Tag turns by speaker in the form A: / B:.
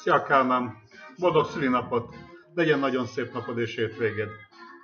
A: Szia Kálmán! Boldog szülinapot! Legyen nagyon szép napod és hétvégéd!